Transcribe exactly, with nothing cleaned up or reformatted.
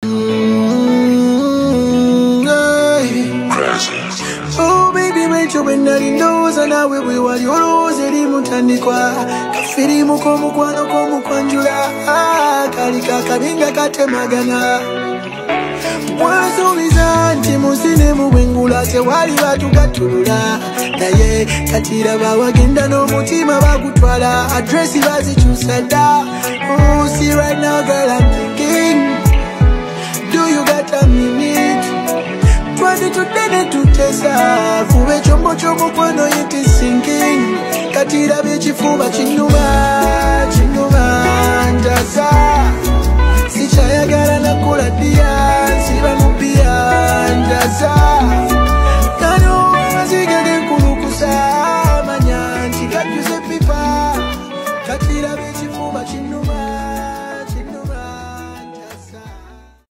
Oh baby, make you when I knows and I will be what you rose in Mutanikwa. Kafiri mukomu kwano komu kwanjula. Kalika kabinga kate magana. Mwazo mizanti musine mubengula te wali watu gatulula. Naye katira bawagenda no mutima bagutwala. Addressi bazi chusada. Oh see right now girl I'm thinking, do you got a minute? Twende tutene tutesa. Fuwe chombo chombo kwano yiti sinking. Katira bichifuba chinuma, chinuma ndasa.